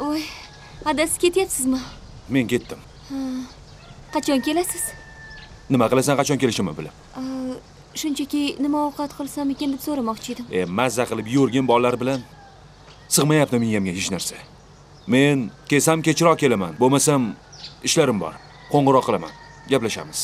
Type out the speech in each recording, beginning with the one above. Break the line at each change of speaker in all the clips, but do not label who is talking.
Voy, adasiz ketyapsizmi?
Men ketdim.
Qachon kelasiz?
Nima qilasan, qachon kelishimni bilib?
Shunchaki nima ovqat qilsam ekan deb so'ramoqchi edim.
Mazza qilib yurgin bolalar bilan sig'mayapti miyamga hech narsa. Men kelsam kechroq kelaman, bo'lmasam ishlarim bor. Qo'ng'iroq qilaman. Gaplashamiz.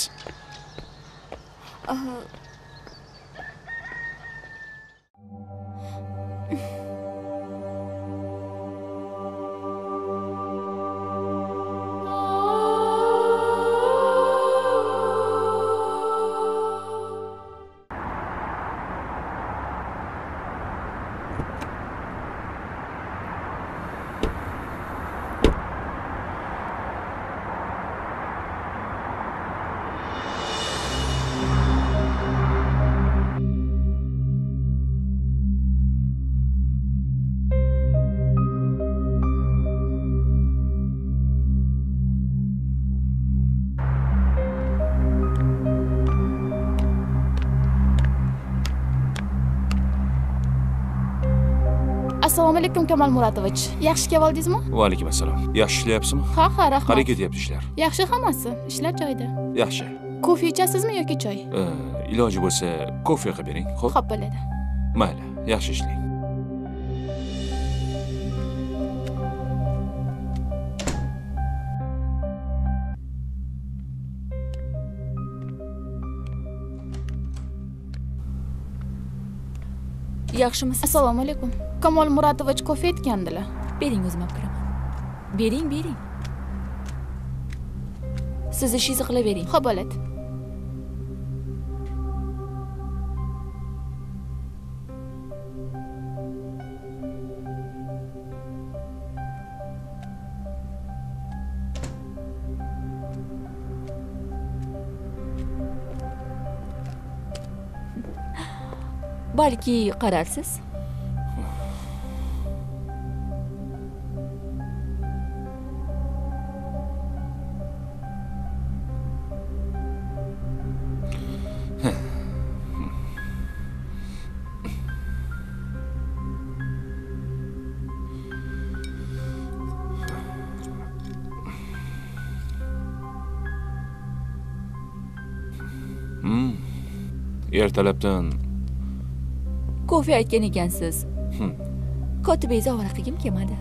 Assalomu alaykum Kamol Muratovich. Yaxshi keldingizmi?
Va alaykum assalom. Yaxshi ishlayapsizmi?
Ha, rahmat.
Qanday ketyapti ishlar?
Yaxshi hammasi. Ishlar joyida.
Yaxshi.
Kofe ichasizmi yoki choy?
Iloji bo'lsa, kofe qilib bering.
Xo'p, bo'ladi.
Mayli, yaxshi ishlang.
Yaxshimisiz?
Assalomu alaykum. Kamol Muratovich kofe etgandilar.
Bering, o'zim olib kiraman. Bering. Siz ishingizni qilavering.
Xo'p, bo'ladi.
Balki qararsiz.
Ertalabdan
Kofe aytgan ekansiz. Kotibangiz ovora qilgim kelmadi.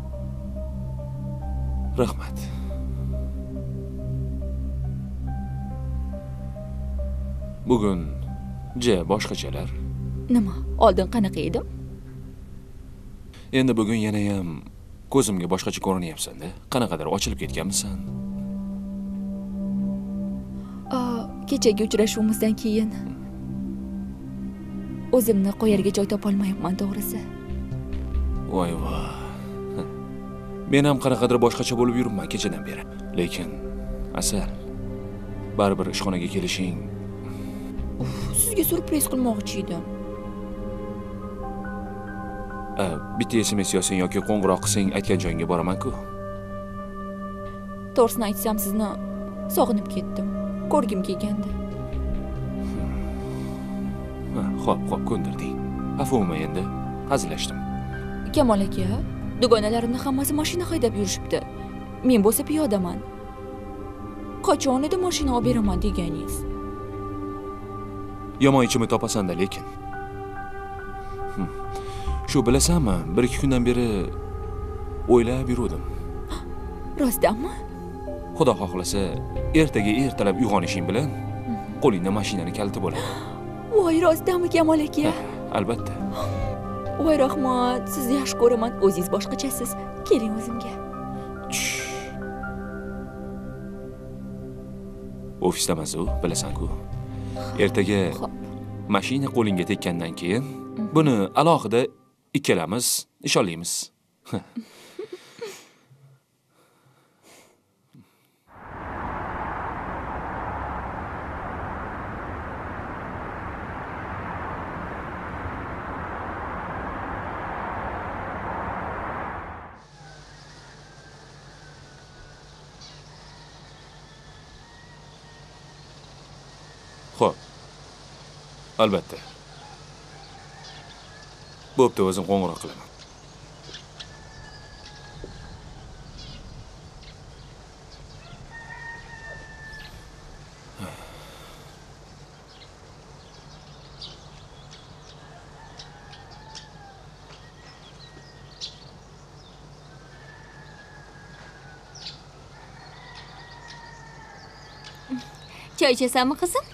Rahmat. Bugun boshqachalar.
Nima? Oldin qanaqa edim?
Endi bugun yana ham ko'zimga boshqacha ko'rinyapsan-da. Qanaqadir ochilib ketganmisan?
Kechagi uchrashuvimizdan keyin o'zimni qo'yarga joy topolmayapman, to'g'risi.
Voy. Men ham qanaqadir boshqacha bo'lib yuribman kechadan beri. Lekin Asal, baribir ishxonaga kelishing.
Sizga surpriz qilmoqchi edim.
Bitta SMS yozsang yoki qo'ng'iroq qilsang aytgan joyingga boraman-ku.
To'g'risini aytsam, sizni sog'inib ketdim. Ko'rgim kelgandi.
Xo'p, ko'ndirding. Afvmi endi, hazillashdim.
Kamol aka, dugonalarimni hammasi mashina haydab yurishibdi. Men bo'lsa piyodaman. Qachon edi mashina olib beraman deganingiz?
Yomon ichimni topasan-da, lekin. Shu bilasanmi, 1-2 kundan beri o'ylab yurdim.
Rostdanmi?
Xudo xohlasa, ertaga ertalab uyg'onishing bilan qo'lingda mashinaning kaliti bo'ladi.
Voy, rostdanmi Kamol aka?
Albatta.
Voy, rahmat. Sizni yaxshi ko'raman. O'zingiz boshqachasiz. Keling o'zimga.
Ofisdamiz-ku, bilasan-ku. Ertaga mashina qo'lingga tekkandan keyin buni alohida ikkalamiz nishonlaymiz. Xo'p. Albatta. Bo'pti, o'zim qo'ng'iroq qilaman.
Choy ichasanmi qizim?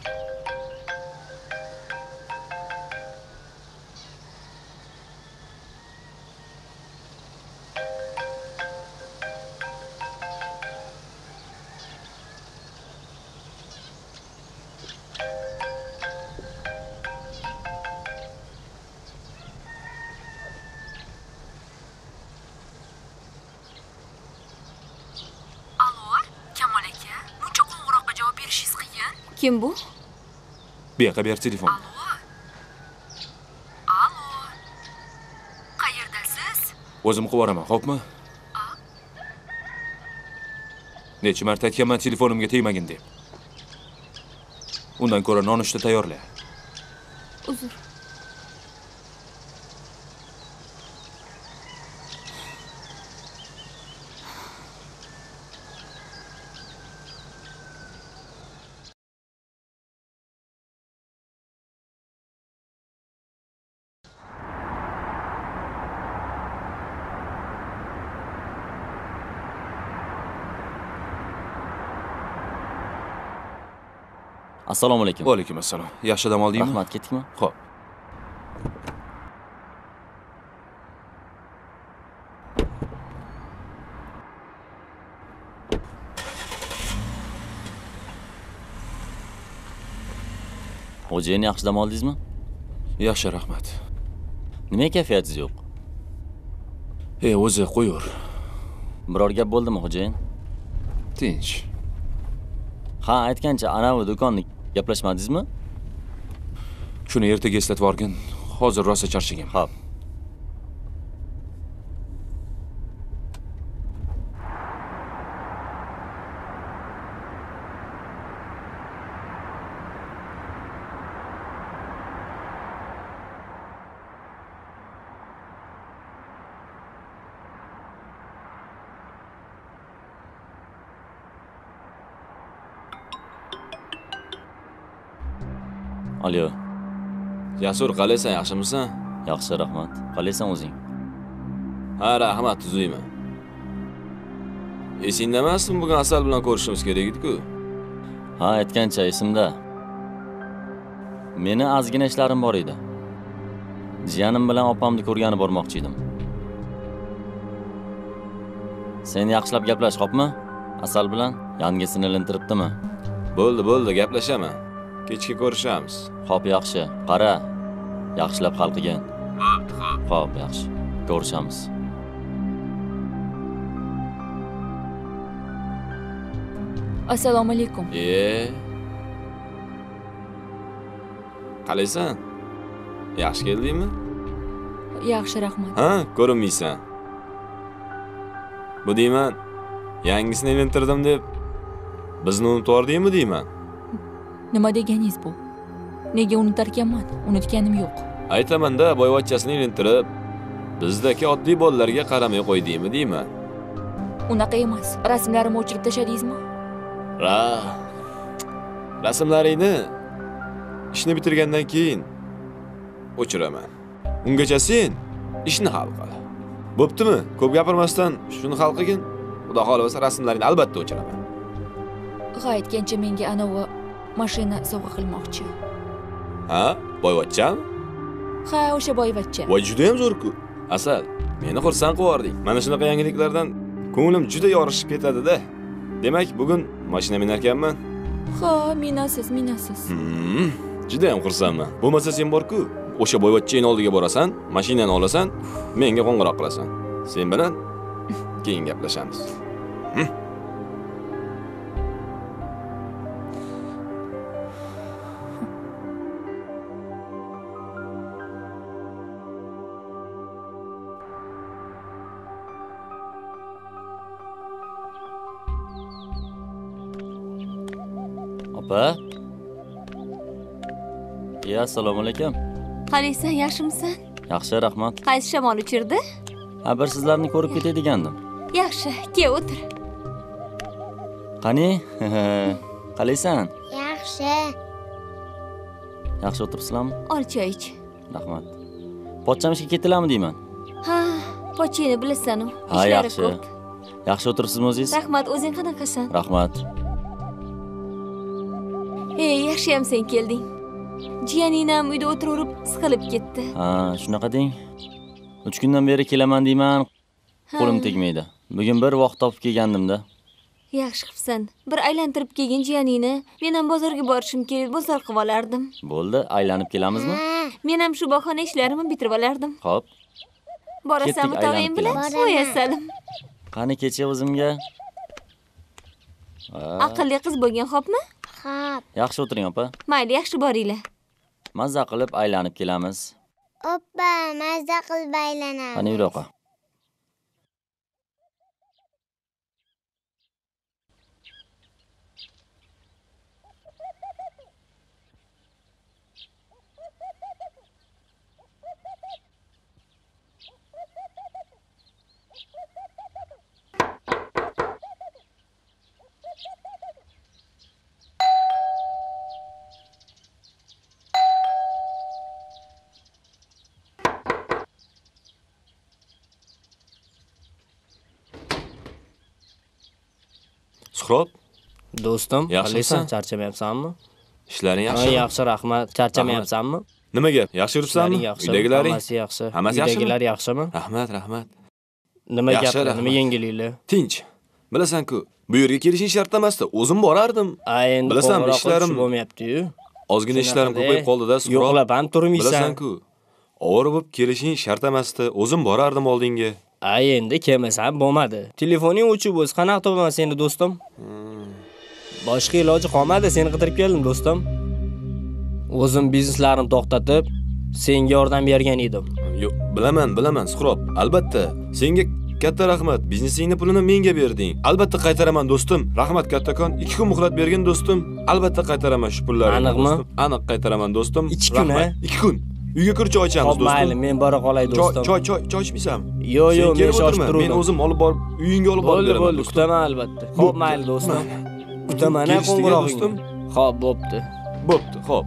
Kim bu?
Bu yoqqa ber telefon.
Qayerdasiz?
O'zim qilib yuboraman, xo'pmi? Necha marta aytganman telefonimga tegmagin deb. Undan ko'ra nonushta tayyorla.
Uzr.
Assalomu alaykum.
Va alaykum assalom. Yaxshi dam oldingmi?
Rahmat, ketdikmi?
Xo'p.
Xo'jayin, yaxshi dam oldingizmi?
Yaxshi, rahmat.
Nima kayfiyatingiz yo'q?
O'zi qo'yur.
Biror gap bo'ldimi, xo'jayin?
Tinch.
Ha, aytgancha anavi do'konni gaplashmadingizmi?
Shuni ertaga eslatib yuborgin. Hozir rosa charchagan.
Xo'p. Alo.
Jasur, qalaysan, yaxshimisan?
Yaxshi, rahmat. Qalaysan o'zing?
Ha, rahmat, tuzuyman. Esingda emasmi, bugun Asal bilan ko'rishimiz kerak edi-ku?
Ha, aytgancha esimda. Meni ozgina ishlarim bor edi. Jiyanim bilan opamni ko'rgani bormoqchi edim. Sen yaxshilab gaplash, xo'pmi? Asal bilan yangisini ilintiribdimi?
Bo'ldi, gaplashaman. Kechga ko'rishamiz.
Xo'p, yaxshi. Qara. Yaxshilab hal qilgan. Xo'p, yaxshi. Ko'rishamiz.
Assalomu alaykum.
Qalaysan? Yaxshi keldingmi?
Yaxshi, rahmat.
Ha, ko'rinmaysan. Bu deyman, yangisini ilintirdim deb bizni unutib yordingmi deyman?
Nima deganingiz bu? Nega unutarkanman? Unutganim yo'q.
Aytaman-da, boyvachchasini ilintirib, bizdagi oddiy bolalarga qaramay qo'ydingmi deyman?
Unaqa emas. Rasmlarimni o'chirib tashladingizmi?
Rasmlaringni ishni bitirgandan keyin o'chiraman. Ungacha sen ishni hal qil. Bo'ptimi? Ko'p gapirmasdan shuni hal qilgin. Xudo xolasa rasmlaringni albatta o'chiraman.
Ha, aytgancha menga anavi mashina sovg'a qilmoqchi.
Ha, boyvachchami?
Ha, o'sha boyvachcha.
Voy, juda ham zo'r-ku. Asal, meni xursand qilibding. Mana shunaqa yangiliklardan ko'nglim juda yorishib ketadi-da. Demak, bugun mashina minarkanman.
Ha, minasiz.
Juda ham xursandman. Bo'lmasa sen bor-ku, o'sha boyvachchaning oldiga borasan, mashinani olasan, menga qo'ng'iroq qilasan. Sen bilan keyin gaplashamiz.
Opa. Assalomu alaykum.
Qalaysan, yaxshimisan?
Yaxshi, rahmat.
Qaysi shamol uchirdi?
Ha, bir sizlarni ko'rib ketay degandim.
Yaxshi, kel o'tir.
Qani? Qalaysan?
Yaxshi.
Yaxshi o'tiribsizlarmi?
Ol choy ich.
Rahmat. Pochchamishga ketilarmi deyman?
Ha, pochchani bilasan-ku.
Ha,
Ishlari
yaxshi.
ko'p.
Yaxshi o'tiribsizmi o'zingiz?
Rahmat, o'zing qanaqasan?
Rahmat.
yaxshiyam sen kelding. Jiyaninam uyda o'tirib siqilib ketdi.
Ha, shunaqa deng. 3 kundan beri kelaman deyman, qo'lim tegmaydi. Bugun bir vaqt topib kelgandim-da.
Yaxshi qilibsan. Bir aylantirib kelgin jiyaningni. Men ham bozorga borishim kerak, bozor qilib olardim.
Bo'ldi, aylanib kelamizmi?
Men ham shu bahona ishlarimni bitirib olardim.
Xo'p.
Borasanmi
Ketdik,
tog'ang
aylanib
bilan?
kelamiz.
Qo'yasalim.
Qani kecha o'zimga?
Aqlli qiz bo'lgan, xo'pmi?
Xo'p.
Yaxshi o'tiring, opa.
Mayli, yaxshi boringlar.
Mazza qilib aylanib kelamiz.
Oppa, mazza qilib aylanamiz.
Qani yur oqa.
Suhrob,
Do'stim,
Yaxshimisan?
qalaysan? Charchamayapsanmi?
ishlaring
Ha,
yaxshimi?
yaxshi, rahmat. Charchamayapsanmi?
Nima gap? Yaxshi yuribsanmi?
Ishlaring yaxshi.
Uydagilaring?
Hammasi yaxshi.
Hammasi yaxshimi?
Uydagilar yaxshimi?
Rahmat, rahmat.
Nima
Yaxshi,
gaplar,
rahmat.
nima yengilliklar?
Tinch. Bilasan-ku, bu yerga kelishing shart emasdi. O'zim borardim.
Endi
Bilasanmi,
qo'ng'iroq
ishlarim-
qilishib bo'lmayapti-yu.
Ozgina ishlarim ko'payib qoldi-da, Suhrob.
Yo'qlab ham turmaysan.
Bilasan-ku, ovora bo'lib kelishing shart emasdi. O'zim borardim oldinga.
Endi kelmasam bo'lmadi. Telefoning o'chib bo'lsa, qanaqa topaman seni do'stim? Boshqa iloji qolmadi, seni qidirib keldim do'stim. O'zim bizneslarimni to'xtatib, senga yordam bergan edim.
Yo'q, bilaman, Suhrob. Albatta, senga katta rahmat. Biznesingni pulini menga berding. Albatta qaytaraman do'stim. Rahmat kattakon. 2 kun muhlat bergin do'stim. Albatta qaytaraman shu pullarni.
Aniqmi?
do'stim. Aniq qaytaraman do'stim.
2 kun,
Rahmat. 2 kun. Uyga kir choy ichamiz
Xo'p, mayli,
do'stim.
men bora qolay do'stim.
Choy ichmaysanmi?
Yo'q,
Sen
men
kelib
shoshib
o'tirma.
turdim.
Men o'zim olib borib, uyingga olib borib beraman
Bo'ldi,
do'stim.
kutaman albatta. Xo'p, mayli do'stim. Kutaman
Kelishdik,
qo'ng'irog'ingni.
do'stim.
Xo'p, bo'pti.
Bo'pti, xo'p.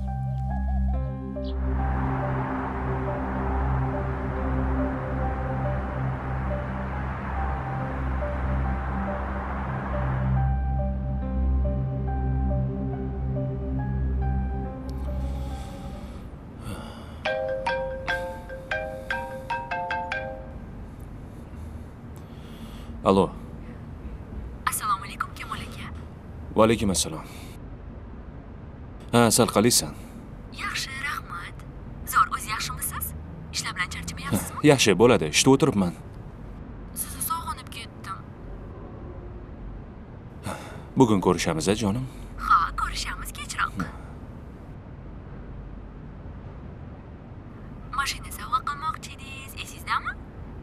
Alo.
Assalomu alaykum, Kamol aka.
Va alaykum assalom. Ha, sal qalaysan?
Yaxshi, rahmat. Zo'r, o'z yaxshimisiz? Ishlar bilan charchamayapsizmi?
Yaxshi, bo'ladi. Ishda o'tiribman.
Sizni sog'inib ketdim.
Bugun ko'rishamiz-a, jonim.
Ha, ko'rishamiz kechroq. Mashina sovg'a qilmoqchi edingiz, esizdami?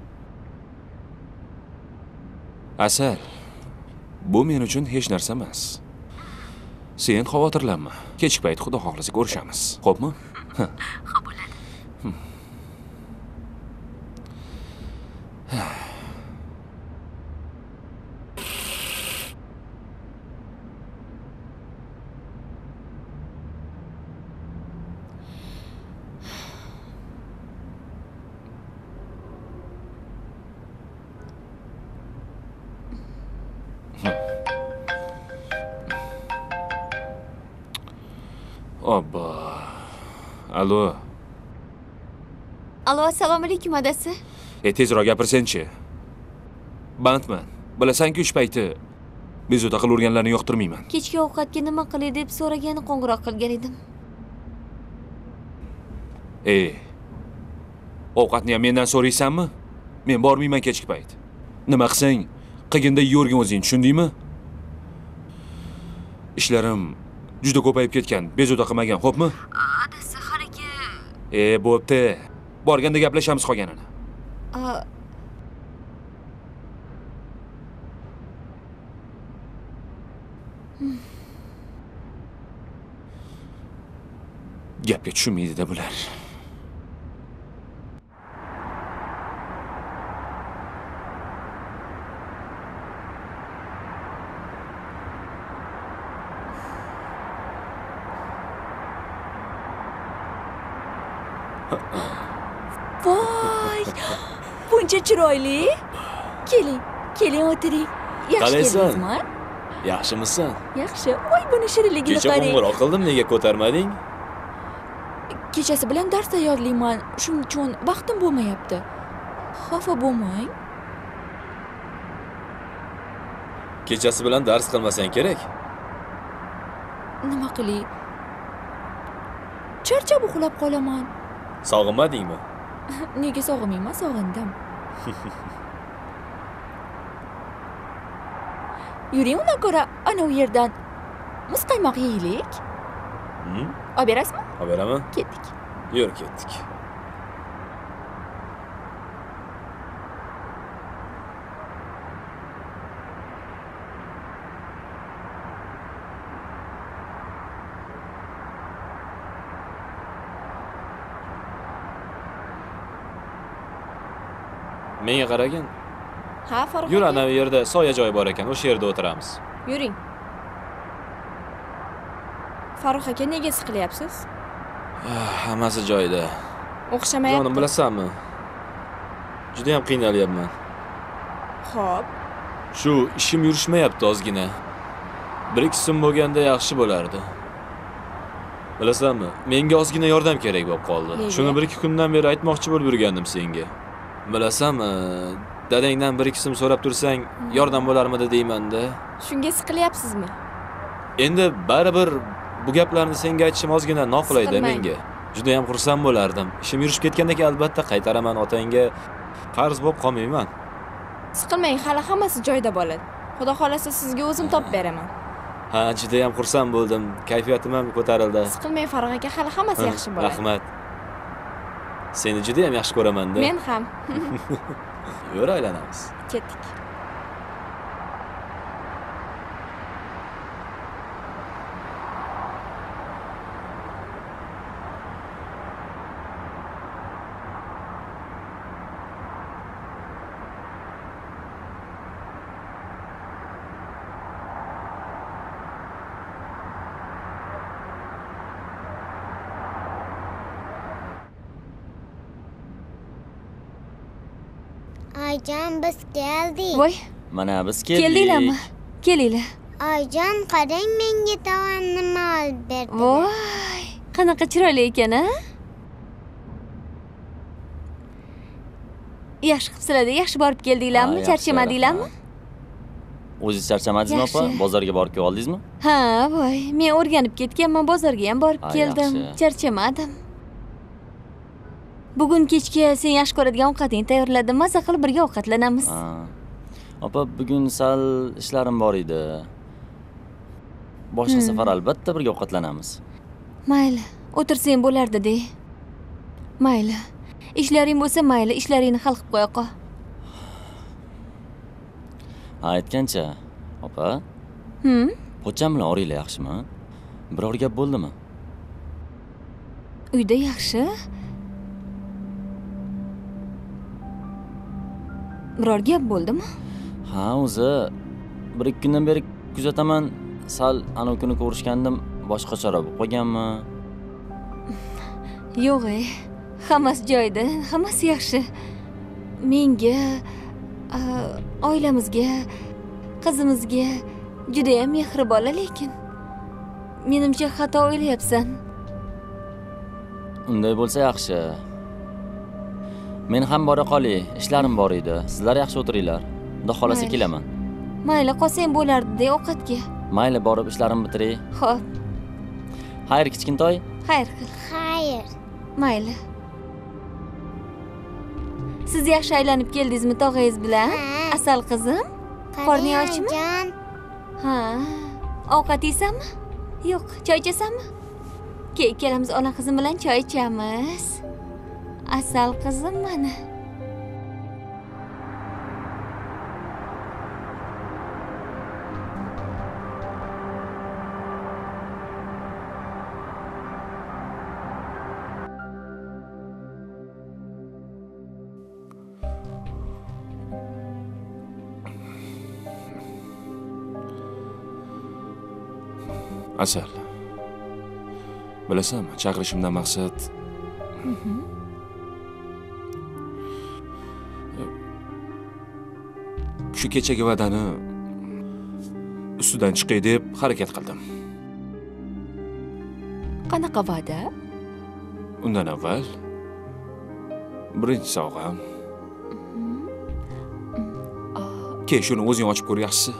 Asal, bu men uchun hech narsa emas. Sen xavotirlanma. Kechki payt xudo xohlasa ko'rishamiz. Xo'pmi?
Xo'p bo'ladi.
Obbo. Alo.
Alo, assalomu alaykum adasi.
Tezroq gapirsen-chi. Bandman. Bilasan-ku ish payti bezovta qilaverganlarni yoqtirmayman.
Kechki ovqatga nima qilay deb so'ragani qo'ng'iroq qilgan edim.
Ovqatni ham mendan so'raysanmi? Men bormayman kechki payt. Nima qilsang, qilganda yeyvergin o'zing, tushundingmi? Ishlarim juda ko'payib ketgan, bezovta qilmagan, xo'pmi?
Adasi, haligi
Bo'pti. Borganda gaplashamiz qolganini. Gapga tushunmaydi-da bular.
voy! Buncha chiroyli. Keling o'tiring. Yaxshi
Qalaysan?
keldingizmi?
Yaxshimisan?
Yaxshi. Voy, buni shirinligini
Kecha
qarang.
qo'ng'iroq qildim, nega ko'tarmading?
Kechasi bilan dars tayyorlayman. Shuning uchun vaqtim bo'lmayapti. Xafa bo'lmang.
Kechasi bilan dars qilmasang kerak.
Nima qilay? Charchab uxlab qolaman.
Sog'inmadingmi?
Nega sog'inmayman, sog'indim. Yuring, undan ko'ra ana u yerdan muzqaymoq yeylik. Olib berasizmi?
Olib beraman.
Ketdik.
Yur, ketdik. Menga qaragin.
Ha, Farruh
Yur,
aka.
ana bu yerda soya joyi bor ekan, o'sha yerda o'tiramiz.
Yuring. Farruh aka, nega siqilyapsiz?
Hammasi joyida.
O'xshamayapti.
Jonim, bilasanmi? Juda ham qiynalyapman.
Xo'p.
Shu ishim yurishmayapti ozgina. 1-2 so'm bo'lganda yaxshi bo'lardi. Bilasanmi? Menga ozgina yordam kerak bo'lib qoldi.
Nega?
Shuni 1-2 kundan beri aytmoqchi bo'lib yurgandim senga. Bilasanmi? Dadangdan 1-2 so'm so'rab tursang, yordam bo'larmidi deyman-da.
Shunga siqilyapsizmi?
Endi baribir bu gaplarni senga aytishim ozgina noqulayda
Siqilmang.
menga. Juda ham xursand bo'lardim. Ishim yurishib ketgandan keyin albatta qaytaraman otangga. Qarz bo'lib qolmayman.
Siqilmang, hali hammasi joyida bo'ladi. Xudo xolasa sizga o'zim topib beraman.
Ha, juda ham xursand bo'ldim. Kayfiyatim ham ko'tarildi.
Siqilmang Farruh aka, hali hammasi yaxshi bo'ladi.
Rahmat. Seni juda ham yaxshi ko'raman-da.
Men ham.
Yur, aylanamiz.
Ketdik.
Ayjon, biz keldik.
Voy,
Mana biz keldik.
keldinglarmi? Kelinglar.
Ayjon, qarang, menga tog'am nima olib berdi.
Voy, qanaqa chiroyli ekan, a? Yaxshi qilibsizlar-da, yaxshi borib keldinglarmi?
Ha, yaxshi,
Charchamadinglarmi?
rahmat. O'zingiz charchamadingizmi, opa?
Yaxshi.
Bozorga borib kelib oldingizmi?
Ha, voy, men o'rganib ketganman, bozorga ham borib
Ha,
keldim.
yaxshi.
Charchamadim. Bugun kechga sen yaxshi ko'radigan ovqatingni tayyorladim. Maza qilib birga ovqatlanamiz.
Ha. Opa, bugun sal ishlarim bor edi. Boshqa safar albatta birga ovqatlanamiz.
Mayli, o'tirsang bo'lardi-de. Mayli. Ishlaring bo'lsa mayli, ishlaringni hal qilib qo'ya qol.
Ha, aytgancha, opa, pochcham bilan oringlar, yaxshimi? Biror gap bo'ldimi?
Uyda yaxshi. Biror gap bo'ldimi?
Ha, o'zi 1-2 kundan beri kuzataman, sal ana kuni ko'rishgandim, boshqacharoq bo'lib qolganmi?
Yo'q, hammasi joyida, hammasi yaxshi. Menga, oilamizga, qizimizga juda ham mehribonlar, lekin menimcha xato o'ylayapsan.
Unday bo'lsa yaxshi. Men ham bora qolay, ishlarim bor edi. Sizlar yaxshi o'tiringlar. Xudo xolasa
Mayli.
kelaman.
Mayli, qolsang bo'lardi-de ovqatga.
Mayli, borib ishlarimni bitiray.
Xo'p,
Xayr, kichkintoy.
xayr qil.
Xayr.
Mayli. Siz yaxshi aylanib keldingizmi tog'angiz bilan?
Ha.
Asal qizim? Qorning
Qarang,
ochmi?
Ayjon.
Ha. Ovqat yeysanmi? Yo'q, choy ichasanmi? Keyin ikkalamiz ona qizim bilan choy ichamiz. Asal qizim mana.
Asal. Bilasanmi, chaqirishimdan maqsad shu kechagi va'dani ustidan chiqay deb harakat qildim.
Qanaqa va'da?
Undan avval birinchi sovg'am. Keyin shuni o'zing ochib ko'r yaxshisi.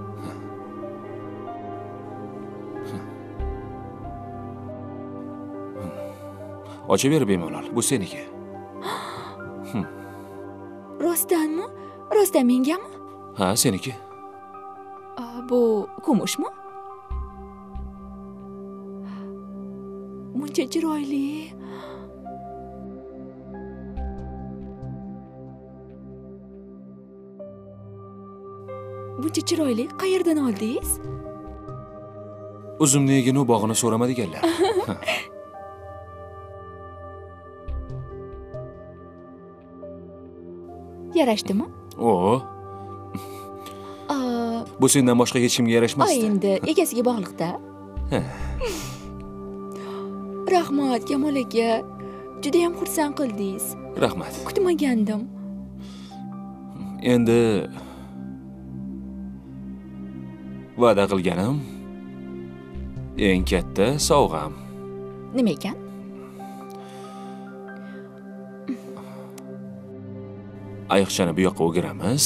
Ochaver bemalol. Bu seniki.
Rostdanmi? Rostdan mengami?
Ha, seniki.
Bu kumushmi? Muncha chiroyli. Buncha chiroyli qayerdan oldingiz?
Uzumligini bog'ini so'ramadiganlar.
Yarashdimi?
O. Bu sendan boshqa hech kimga yarashmasdi.
Endi egasiga bog'liq-da. Rahmat Kamol aka. Juda ham xursand qildingiz.
Rahmat.
Kutmagandim.
Endi va'da qilganim eng katta sovg'am.
Nima ekan?
Ayiqchani bu yoqqa o'giramiz.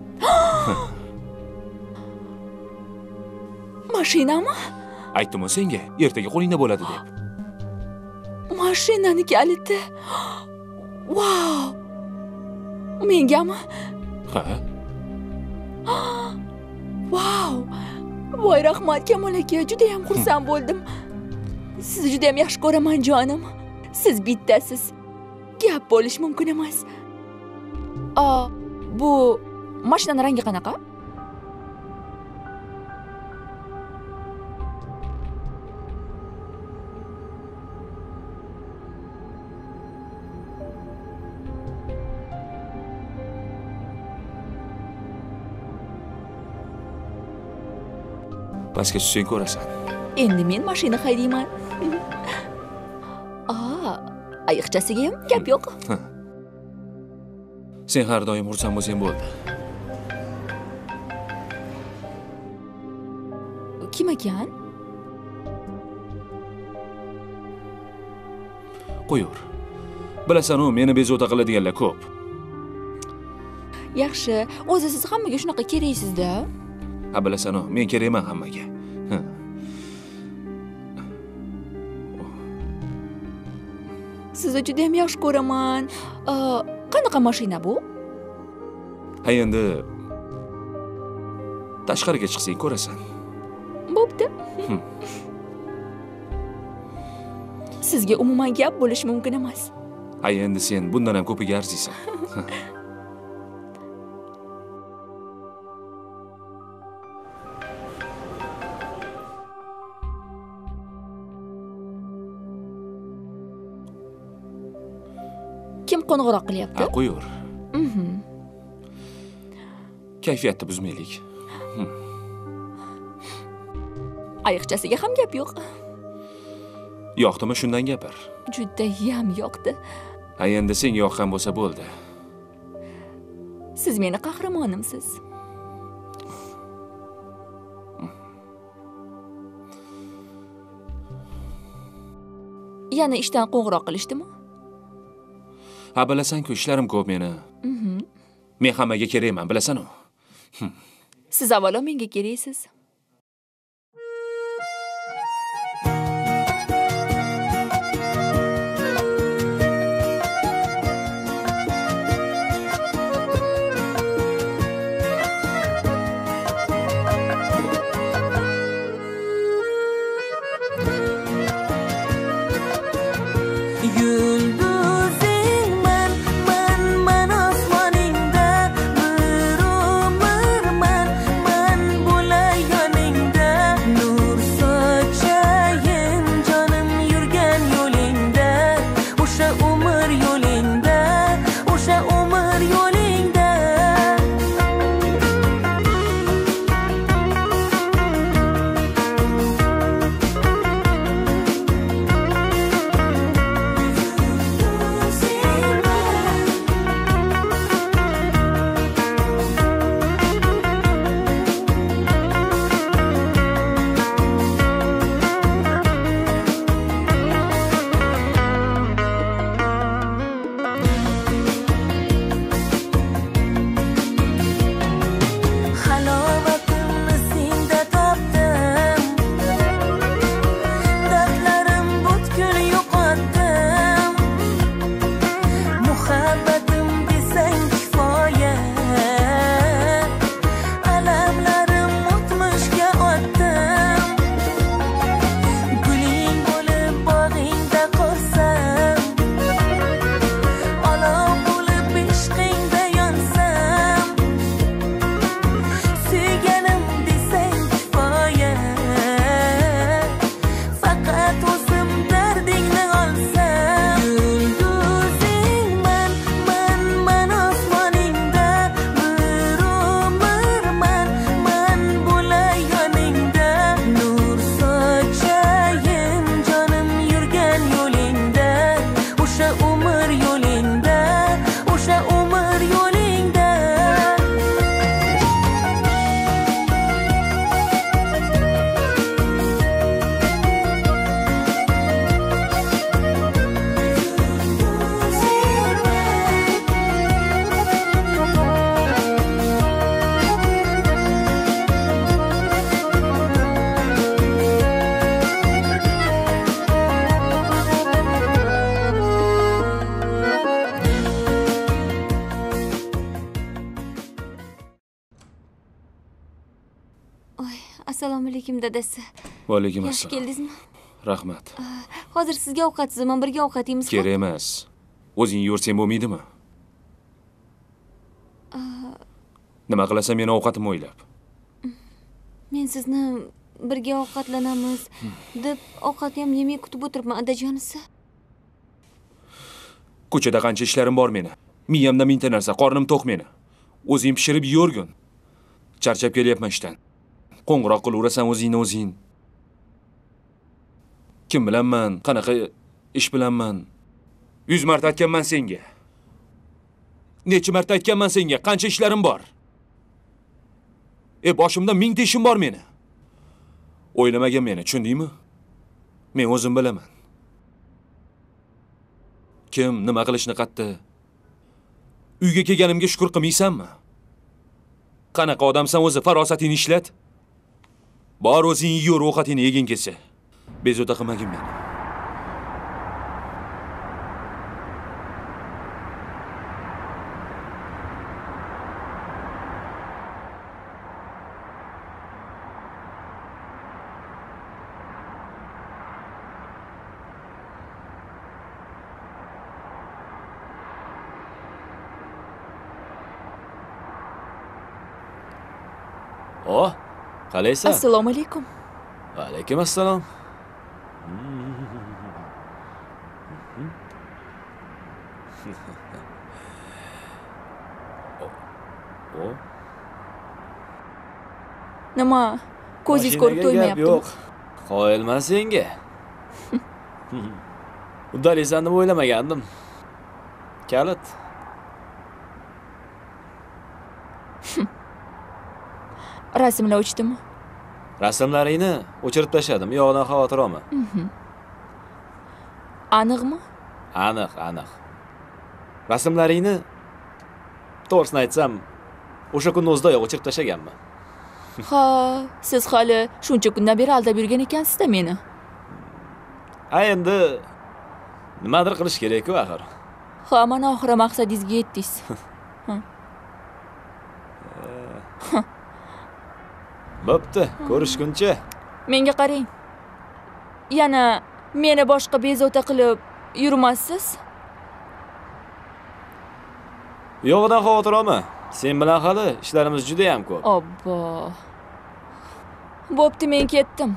Mashinami?
Aytdim-ku senga, ertaga qo'lingda bo'ladi deb.
Mashinani kaliti. Wow! Mengami?
Ha?
Wow! Voy rahmat Kamol aka, juda ham xursand bo'ldim. Sizni juda ham yaxshi ko'raman jonim. Siz bittasiz. Gap bo'lish mumkin emas. Bu mashinaning rangi qanaqa?
Pastga tushsang ko'rasan.
Endi men mashina haydayman. Ayiqchasiga ham gap yo'q.
Sen har doim xursand bo'lsang bo'ldi.
Kim ekan?
Qo'yur. Bilasan-ku, meni bezovta qiladiganlar ko'p.
Yaxshi, o'zi siz hammaga shunaqa keraksizda.
Ha, bilasan-ku, men kerakman hammaga.
Sizni juda ham yaxshi ko'raman. Qanaqa mashina bu?
Ha, endi tashqariga chiqsang ko'rasan.
Bo'pti. Sizga umuman gap bo'lish mumkin emas.
Ha, endi sen bundan ham ko'piga arziysan.
Kim qo'ng'iroq qilyapti?
Ha, qo'yur. Kayfiyatni buzmaylik.
Ayiqchasiga ham gap yo'q.
Yoqdimi, shundan gapir.
Juda ham yoqdi.
Ha, endi senga yoqqan bo'lsa bo'ldi.
Siz meni qahramonimsiz. Yana ishdan qo'ng'iroq qilishdimi?
Ha, bilasan-ku, ishlarim ko'p meni. Men hammaga kerakman, bilasan-ku.
Siz avvalo menga keraksiz.
Osmoningda bir umr man bo'lay
Assalomu alaykum dadasi.
Va alaykum
Yaxshi
assalom.
keldingizmi?
Rahmat.
Hozir sizga ovqatsizman, birga ovqat yeymiz.
Kerak emas. O'zing yursang bo'lmaydimi? Nima qilasan meni ovqatimni o'ylab?
Men sizni birga ovqatlanamiz deb ovqatni ham yemay kutib o'tiribman, adajonisi.
Ko'chada qancha ishlarim bor meni. Miyamda mingta narsa, qornim to'q meni. O'zing pishirib yo'rgin. Charchab kelyapman ishdan. Qo'ng'iroq qilaverasan o'zing. Kim bilanman? Qanaqa ish bilanman? 100 marta aytganman senga. Necha marta aytganman senga? Qancha ishlarim bor? Boshimda mingta ishim bor meni. O'ylamagan meni, tushundingmi? Men o'zim bilaman. Kim nima qilishni qatdi? Uyga kelganimga shukr qilmaysanmi? Qanaqa odamsan o'zi, farosatingni ishlat. Bor o'zing yeyur, ovqatingni yegin kelsa. Bezovta qilmagin meni.
Oh, qalaysan?
Assalomu alaykum.
Va alaykum assalom. Oh.
Nima? Ko'zingiz ko'rib to'ymayaptimi?
Yo'q. Qoyilman senga. Uddalaysan deb o'ylamagandim. Kalit.
Rasmlar o'chdimi?
Rasmlaringni o'chirib tashladim. Yo'qdan xavotir olma.
Aniqmi?
Aniq. Rasmlaringni to'g'risini aytsam, o'sha kunni o'zidayoq o'chirib tashlaganman.
Ha, siz hali shuncha kundan beri aldab yurgan ekansiz-da meni.
Endi nimadir qilish kerak-ku axir.
Ha, mana oxiri maqsadingizga yetdingiz.
Bo'pti, ko'rishguncha.
Menga qarang. Yana meni boshqa bezovta qilib yurmassiz?
Yo'qdan xavotir olma. Sen bilan hali ishlarimiz juda ham ko'p.
Obbo. Bo'pti, men ketdim.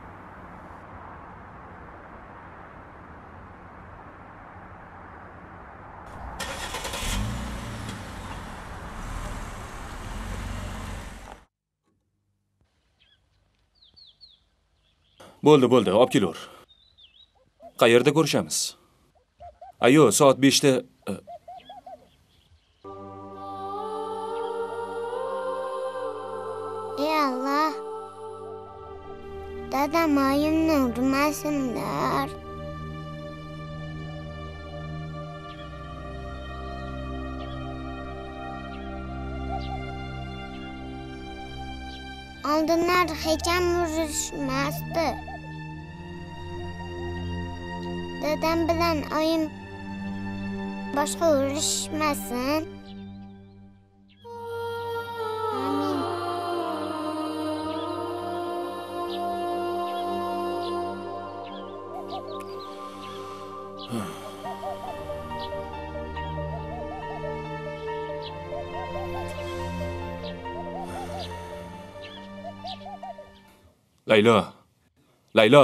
Bo'ldi, olib kelur. Qayerda ko'rishamiz? Ayo, soat 5 da.
Ey Allah. Dadam oyimni urmasinlar. Oldinlar hech ham urishmasdi. Dadam bilan oyim boshqa urishmasin. Amin.
Laylo.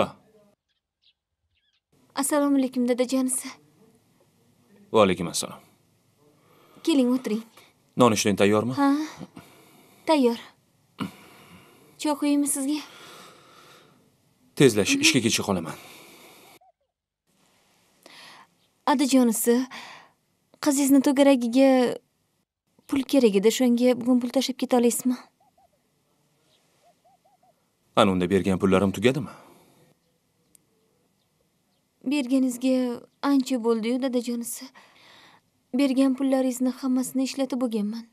Assalomu alaykum dadajonisi.
Va alaykum assalom.
Keling, o'tiring.
Nonushting tayyormi?
Ha. Tayyor. Choy qo'yaymi sizga?
Tezlash, ishga kechib qolaman.
Adajonisi, qizingizni to'garagiga pul kerak edi. Shunga bugun pul tashab keta olasizmi?
Ana unda bergan pullarim tugadimi?
Berganingizga ancha bo'ldi-yu, dadajonisi. Bergan pullaringizni hammasini ishlatib bo'lganman.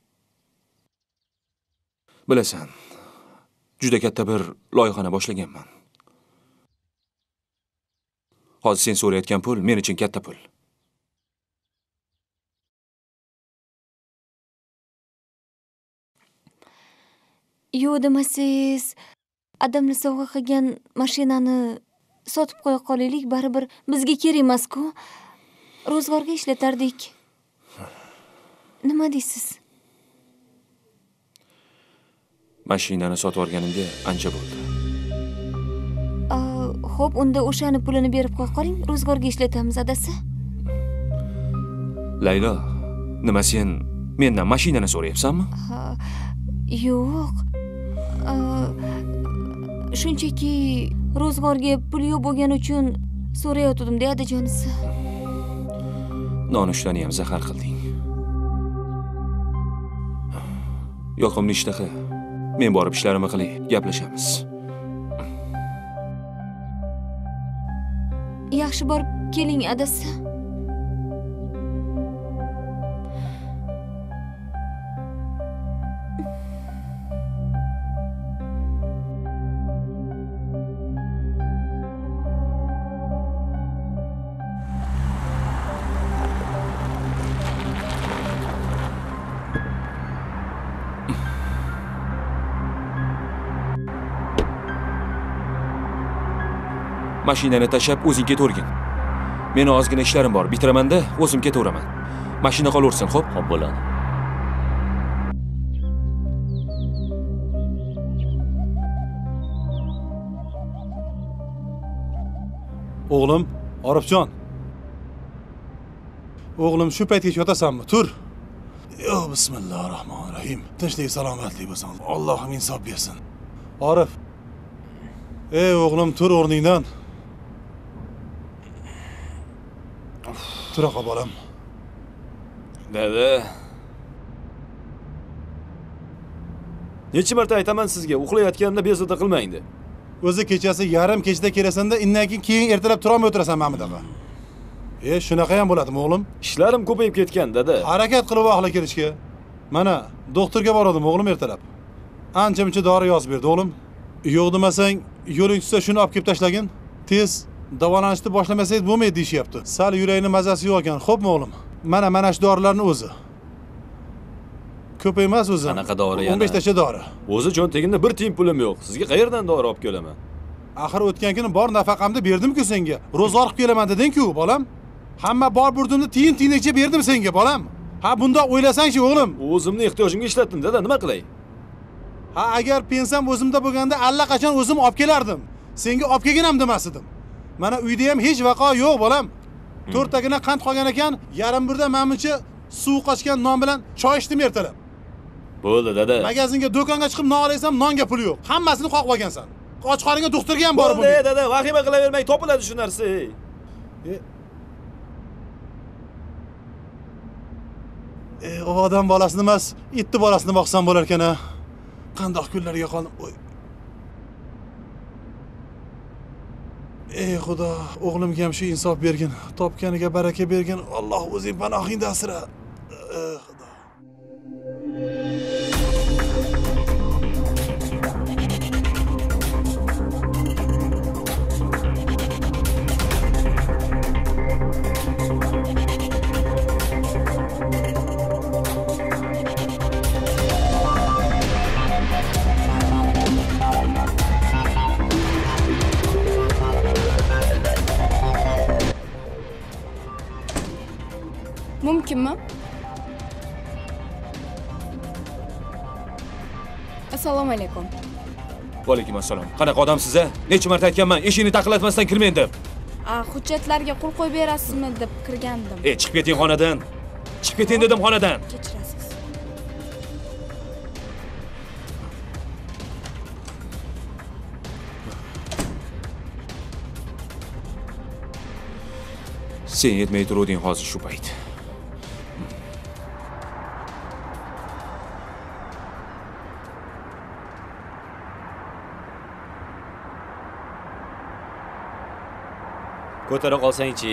Bilasan, juda katta bir loyihani boshlaganman. Hozir sen so'rayotgan pul men uchun katta pul.
Yo'q demasangiz, adamni sovg'a qilgan mashinani sotib qo'ya qolaylik, baribir bizga kerak emas-ku. Ro'zg'orga ishlatardik. Nima deysiz?
Mashinani sotib olganimga ancha bo'ldi.
Xo'p, unda o'shani pulini berib qo'ya qoling, ro'zg'orga ishlatamiz, adasi.
Laylo, nima sen mendan mashinani so'rayapsanmi?
Yo'q. Shunchaki ro'zg'orga pul yo'q bo'lgani uchun so'rayotgandim, adajonisi.
Nonushtani ham zahar qilding. Yoqimli ishtaha. Men borib ishlarimni qilay, gaplashamiz.
Yaxshi, borib keling, adasi.
Mashinani tashab o'zing ketavergin. Meni ozgina ishlarim bor, bitiraman-da, o'zim ketaveraman. Mashina qolaversin, xo'p?
Xo'p bo'ladi.
O'g'lim, Orifjon. O'g'lim, shu paytgacha yotasanmi? Tur. Yo, bismillahirrohmanirrohim. Tinchlik, salomatlik bo'lsin. Allohim insof bersin. Orif. Ey o'g'lim, tur o'rningdan. Tura qol bolam.
Dada. Necha marta aytaman sizga, uxlayotganimda bezovta qilmang deb.
O'zi kechasi yarim kechda kelasan-da, indan keyin ertalab turolmay o'tirasan mana bunaqa. Shunaqa ham bo'ladimi o'g'lim?
Ishlarim ko'payib ketgan, dada.
Harakat qilib vaqtla kelishga. Mana, doktorga bordim o'g'lim ertalab. Ancha-muncha dori yozib berdi o'g'lim. Yo'q demasang, yo'ling tutsa shuni olib kelib tashlagin. Tez davolanishni boshlamasangiz bo'lmaydi deyishyapti. Sal yurakni mazasi yo'q ekan. Xo'pmi o'g'lim? Mana shu dorilarni o'zi. Ko'p emas o'zi.
Qanaqa dori yana?
15 tacha dori.
O'zi cho'ntagimda bir tiyin pulim yo'q. Sizga qayerdan dori olib kelaman?
Axir o'tgan kuni bor nafaqamni berdim-ku senga. Ro'zg'or qilib kelaman deding-ku, bolam. Hamma bor burdimni tiyin-tiyincha berdim senga, bolam. Ha, bunda o'ylasang-chi, o'g'lim.
O'zimni ehtiyojimga ishlatdim, dada, nima qilay?
Ha, agar pensam o'zimda bo'lganda allaqachon o'zim olib kelardim. Senga olib kelganam demas edim. Mana uyda ham hech vaqo yo'q, bolam. 4 tagina qand qolgan ekan, yarim birda menimcha suv qochgan non bilan choy ichdim ertalab.
Bo'ldi, dada.
Magazinga, do'konga chiqib non olaysam, nonga pul yo'q. Hammasini qoqib olgansan. Och qoringa doktorga ham borib
bo'ldi. Dada, vahima qilavermang, topiladi shu narsa. O
odam bolasini emas, itni bolasini boqsam bo'lar ekan-a. Qandoq kunlarga qoldim. Ey Xudo, o'g'limga ham shu insof bergin, topganiga baraka bergin. Alloh o'zing panohingda asra. Xudo.
Mumkinmi? Assalomu alaykum.
Va alaykum assalom. Qanaqa odamsiz-a? Necha marta aytganman, eshikni taqillatmasdan kirmang deb.
Hujjatlarga qo'l qo'yib berasizmi deb kirgandim.
Chiqib keting xonadan. Chiqib keting dedim xonadan.
Kechirasiz.
Sen yetmay turuvding hozir shu payt.
Ko'tara qolsang-chi.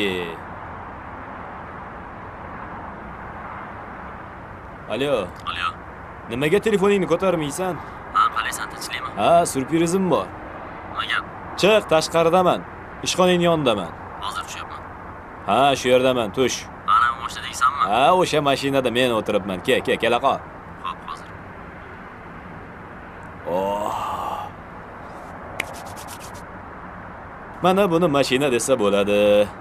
Alo. Nimaga telefoningni ko'tarmaysan?
Qalaysan, tinchlikmi?
Ha, surprizim bor.
Nima gap?
Chiq, tashqaridaman. Ishxonang yonidaman.
Hozir tushyapman.
Ha, shu yerdaman, tush.
Ana moshinadaysanmi?
Ha, o'sha mashinada men o'tiribman. Kela qol.
Xo'p, hozir.
Mana buni mashina desa bo'ladi.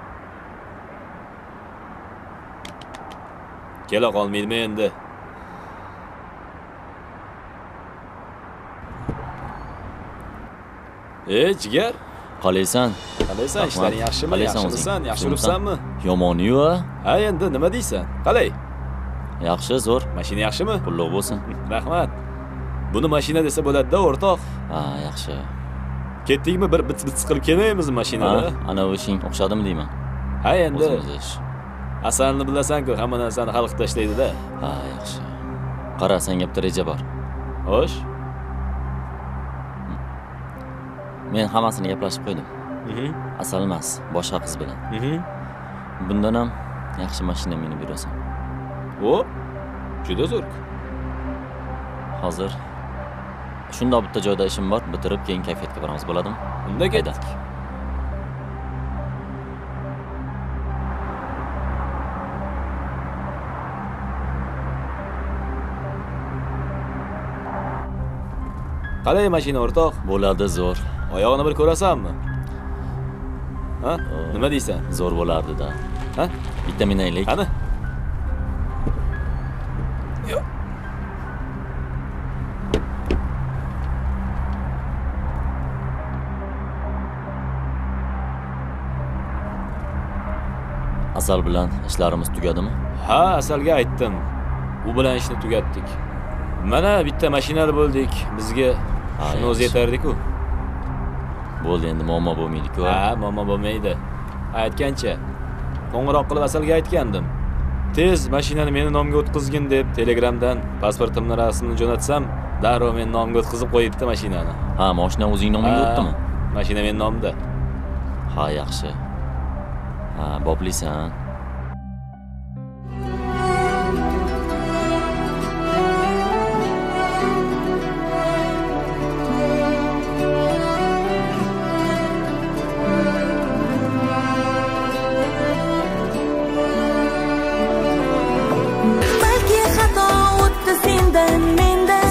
Kela qolmaydimi endi? Jigar,
Qalaysan?
qalaysan? Ishlaring yaxshimi?
Qalaysan
Yaxshisan?
o'zing?
Yaxshi yuribsanmi?
Yomoni-yu.
Ha, endi nima deysan? Qalay?
Yaxshi, zo'r.
Mashina yaxshimi?
Qulluq bo'lsin.
Rahmat. Buni mashina desa bo'ladi-da, o'rtoq.
Ha, yaxshi.
Ketdikmi bir bits qilib kelmaymiz mashinada?
Ana ishing o'xshadimi deyman.
Ha, endi
O'zimiz ish.
Asalni bilasan-ku, hamma narsani xalq tashlaydi-da.
Ha, yaxshi. Qara, senga bitta reja bor.
Xo'sh.
Men hammasini gaplashib qo'ydim. Asal emas, boshqa qiz bilan. Bundan ham yaxshi mashina minib yurasan.
O, juda zo'r.
Hozir shundoq bitta joyda ishim bor, bitirib keyin kayfiyatga boramiz, bo'ladimi?
Unda ketdik. Qalay mashina o'rtoq?
Bo'ladi, zo'r.
Oyog'ini bir ko'rasanmi? Ha? Nima deysan?
Zo'r bo'lardi-da.
Ha?
Bitta minaylik.
Qani?
Asal bilan ishlarimiz tugadimi?
Ha, Asalga aytdim. U bilan ishni tugatdik. Mana bitta mashinada bo'ldik. Bizga shuni o'zi yetardi-ku.
Bo'ldi, endi muammo bo'lmaydi-ku.
Ha, muammo bo'lmaydi. Aytgancha. Qo'ng'iroq qilib Asalga aytgandim. Tez mashinani meni nomga o'tkazgin deb Telegramdan pasportimning rasmini jo'natsam, darrov meni nomga o'tkazib qo'yibdi mashinani.
Ha, mashina o'zing nomingga o'tdimi?
Mashina men nomimda.
Ha, yaxshi. Ha, boplisan.
Balki xato o'tdi sendan mendan,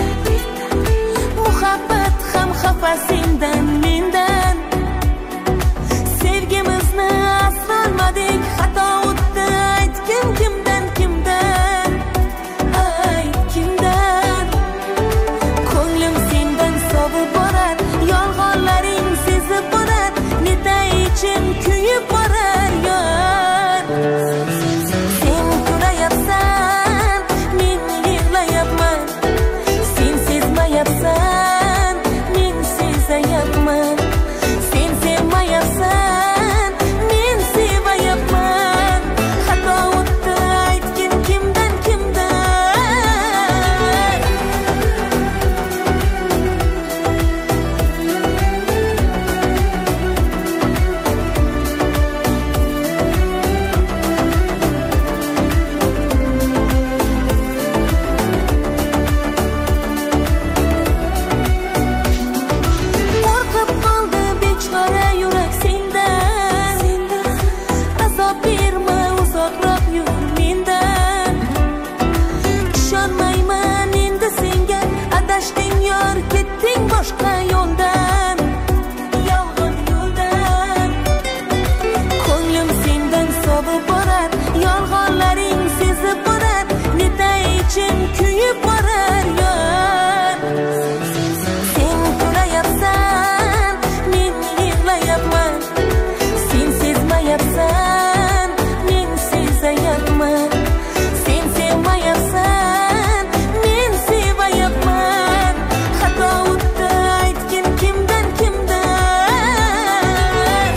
muhabbat ham xafa sendan mendan. Sevgimizni asrolmadik, xato o'tdi aytgin kimdan kimdan, ay kimdan. Ko'nglim sendan sovib borar, yolg'onlaring sezib borar, netay ichim kuyib borar yor. Sen ko'rayapsan, men yig'layapman. Sen sezmayapsan, men sezayapman. Sen sevmayapsan, men sevayapman. Xato o'tdi aytgin kimdan kimdan. Qo'rqib qoldi bechora yurak sendan. Azob berma, uzoqroq yur mendan. Ishonmayman endi senga, adashding yor, ketding boshqa yo'ldan, yolg'on yo'ldan. Ko'nglim sendan sovib borar, yolg'onlaring sezib borar, netay ichim kuyib borar yor. Sen ko'rayapsan, men yig'layapman. Sen sezmayapsan, men sezayapman. Sen sevmayapsan, men sevayapman. Xato o'tdi aytgin kimdan kimdan.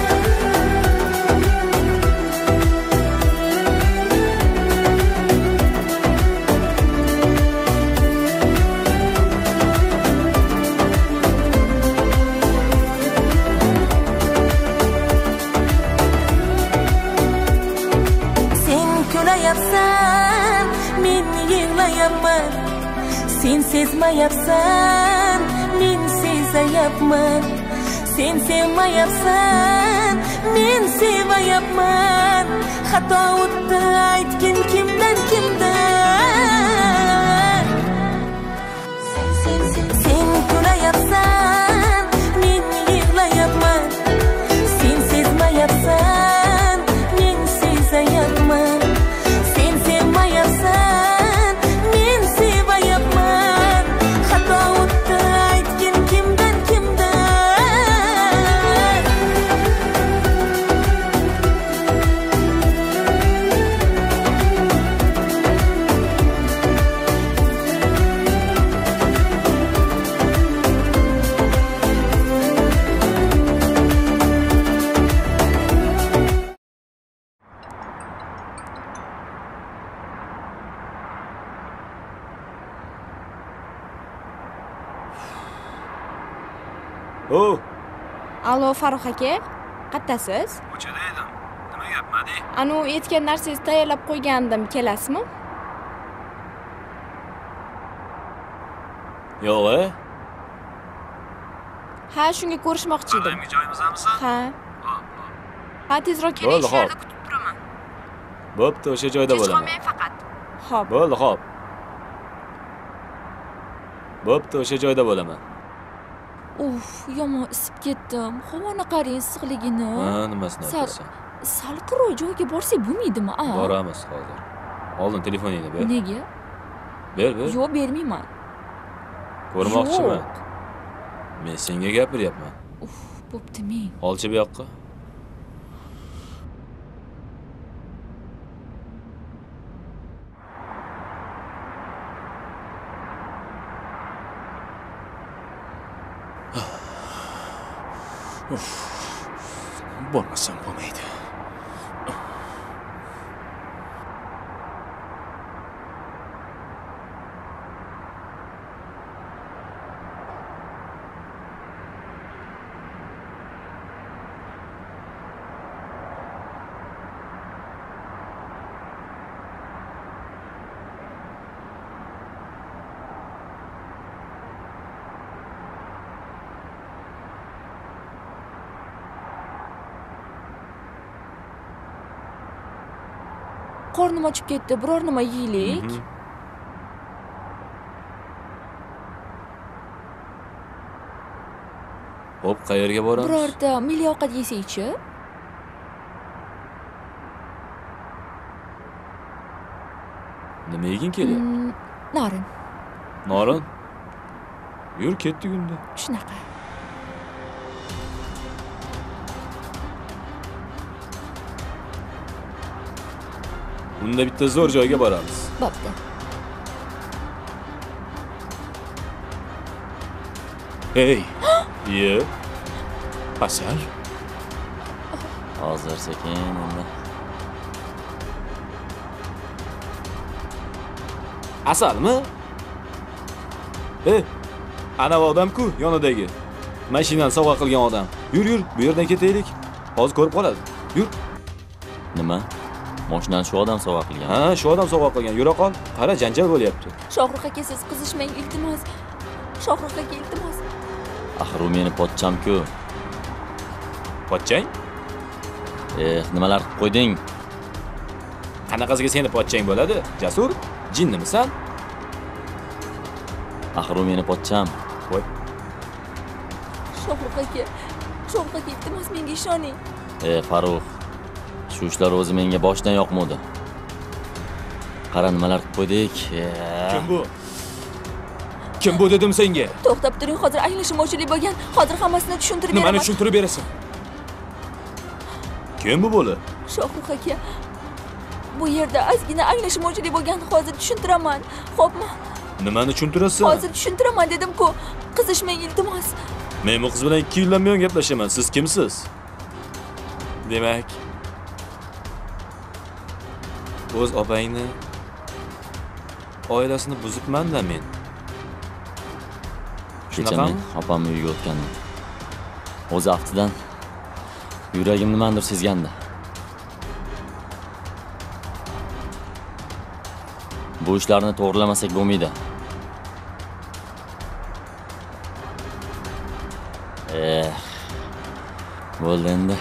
Sen ko'rayapsan, men yig'layapman. Sen sezmayapsan, men sezayapman. Sen sevmayapsan, men sevayapman. Xato o'tdi aytgin kimdan kimdan. Sen ko'rayapsan, men yig'layapman.
O,
Allo, Farruh aka. Qayerdasiz?
Ko'chada edim. Nima gap, Madi?
Anu aytgan narsangizni tayyorlab qo'ygandim, kelasizmi?
Yo'q,
Ha, shunga ko'rishmoqchi edim.
Yangi joyimizamiz?
Ha. Ha, tezroq keling,
Bo'ldi,
shu yerda
xo'p.
kutib turaman.
Bo'pti, o'sha joyda
Kech
bo'laman.
qolmang faqat. Xo'p.
Bo'ldi, xo'p. Bo'pti, o'sha joyda bo'laman.
Uf, yomon isib ketdim. Havoni qarang issiqligini.
Ha, nimasini
Sal
aytasan?
salqinroq joyga borsak bo'lmaydimi, a?
Boramiz hozir. Oldin telefoningni ber.
Nega?
Ber.
Yo'q, bermayman.
Ko'rmoqchiman.
Yo'q.
Men senga gapiryapman.
Uf, bo'pti men.
Olchi bu yoqqa.
Bormasam bo'lmaydi.
Qornim ochib ketdi. Biror nima yeylik.
Xo'p, qayerga boramiz?
Birorta milliy ovqat yesakchi.
Nima yeging kelyapti?
Norin.
Norin? Yur, ketdik unda.
Shunaqa.
Unda bitta zo'r joyga boramiz.
Bo'pti.
Hey,
Ye.
Asal.
Hozir sekin endi.
Asalmi? Ana odam-ku yonidagi. Mashinani sovg'a qilgan odam. Yur, bu yerdan ketaylik. Hozir ko'rib qoladi. Yur.
Nima? Mashinani shu odam sovg'a qilgan.
Ha, shu odam sovg'a qilgan. Yura qol. Qara, janjal bo'lyapti.
Shohruh aka, siz qizishmang, iltimos. Shohruh aka, iltimos.
Axir u meni pochcham-ku.
Pochchang?
Nimalar qilib qo'yding?
Qanaqasiga seni pochchang bo'ladi? Jasur, jinnimisan?
Axir u meni pochcham.
Voy.
Shohruh aka, iltimos menga ishoning.
Farruh. Shu ishlar o'zi menga boshdan yoqmadi. Qara nimalar qilib qo'ydik.
Kim bu? Kim bu dedim senga?
To'xtab turing, hozir anglashilmovchilik bo'lgan. Hozir hammasini tushuntirib beraman.
Nimani tushuntirib berasan?
Kim bu bo'li?
Shohruh aka, bu yerda ozgina anglashilmovchilik bo'lgan. Hozir tushuntiraman. Xo'pmi?
Nimani tushuntirasan?
Hozir tushuntiraman dedim-ku. Qizishmang, iltimos.
Men bu qiz bilan 2 yildan buyon gaplashaman. Siz kimsiz? Demak, o'z opangni oilasini buzibman-da men.
Kecha men opamning uyiga o'tgandim. O'z aftidan yuragim nimadir sezgandi. Bu ishlarni to'g'rilamasak bo'lmaydi. Bo'ldi endi.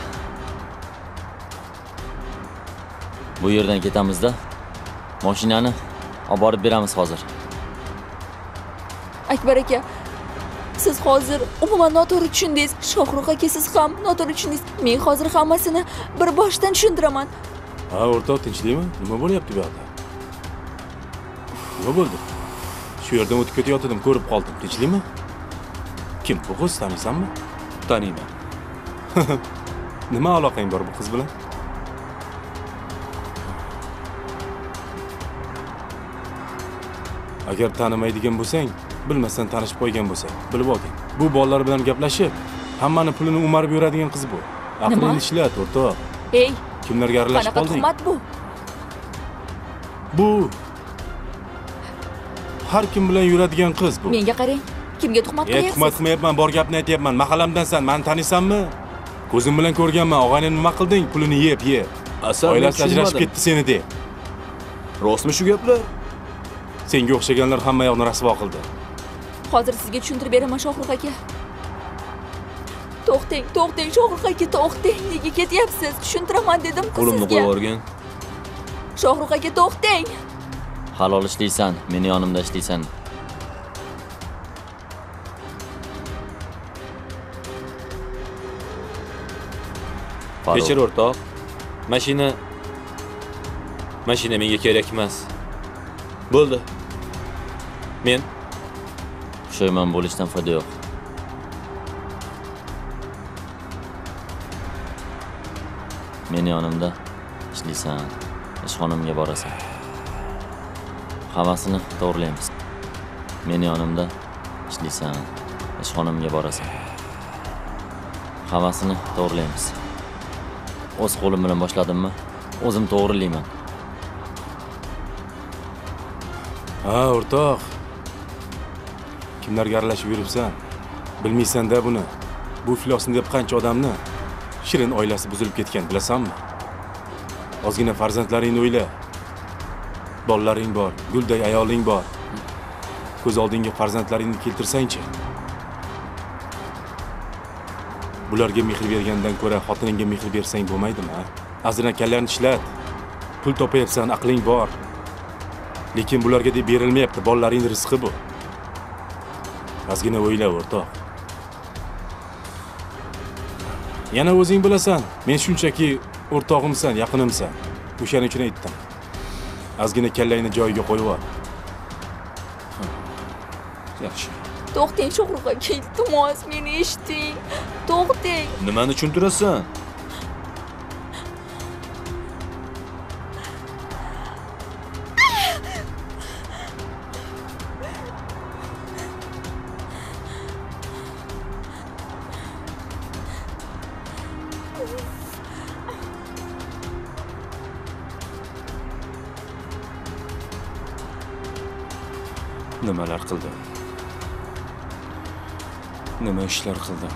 Bu yerdan ketamizda mashinani olib borib beramiz hozir.
Akbar aka, siz hozir umuman noto'g'ri tushundingiz. Shohruh aka, siz ham noto'g'ri tushundingiz. Men hozir hammasini bir boshdan tushuntiraman.
Ha, o'rtoq, tinchlikmi? Nima bo'lyapti bu yoqda? Nima bo'ldi? Shu yerdan o'tib ketayotgandim, ko'rib qoldim. Tinchlikmi? Kim bu qiz, taniysanmi?
Taniyman.
Nima aloqang bor bu qiz bilan? Agar tanimaydigan bo'lsang, bilmasdan tanishib qo'ygan bo'lsang, bilib olding. Bu bolalar bilan gaplashib, hammani pulini umarib yuradigan qiz bu. Aqlingni ishlat, o'rtoq.
Ey,
Kimlarga aralashib
qanaqa
qolding?
tuhmat bu?
Bu har kim bilan yuradigan qiz bu.
Menga qarang. Kimga tuhmat qilyapsiz?
Tuhmat qilmayapman, bor gapni aytyapman. Mahallamdansan, meni taniysanmi? Ko'zim bilan ko'rganman. Og'ayni nima qilding? Pulini yeb.
Asal
Oilasi ajrashib ketdi seni deb.
Rostmi shu gaplar?
Senga o'xshaganlar hamma yoqni rasvo qildi.
Hozir sizga tushuntirib beraman, Shohruh aka. To'xtang, Shohruh aka, to'xtang. Nega ketyapsiz? Tushuntiraman dedim-ku sizga.
Qo'limni qo'yib o'rgan.
Shohruh aka, to'xtang.
Halol ishlaysan, meni yonimda ishlaysan.
Kechir o'rtoq. Mashina menga kerak emas. Bo'ldi. Men
Pushaymon bo'lishdan foyda yo'q. Meni yonimda ishlaysan, ishxonamga borasan. Hammasini to'g'rilaymiz. Meni yonimda ishlaysan, ishxonamga borasan. Hammasini to'g'rilaymiz. O'z qo'lim bilan boshladimmi? O'zim to'g'rilayman.
Ha, o'rtoq. Kimlarga aralashib yuribsan? Bilmaysan-da buni. Bu iflosni deb qancha odamni shirin oilasi buzilib ketgan, bilasanmi? Ozgina farzandlaringni o'yla. Bolalaring bor, gulday ayoling bor. Ko'z oldingga farzandlaringni keltirsang-chi. Bularga mehr bergandan ko'ra xotiningga mehr bersang bo'lmaydimi, ha? Azina kallarni ishlat. Pul topayapsan, aqling bor. Lekin bularga deb berilmayapti, bolalaring rizqi bu. Ozgina o'yla, o'rtoq. Yana o'zing bilasan, men shunchaki o'rtog'imsan, yaqinimsan. O'shaning uchun aytdim. Ozgina kallangni joyiga qo'yib ol. Yaxshi.
To'xtang, Shohruh aka, iltimos, meni eshiting. To'xtang.
nimani tushuntirasan?
Nimalar qildim? Nima ishlar qildim?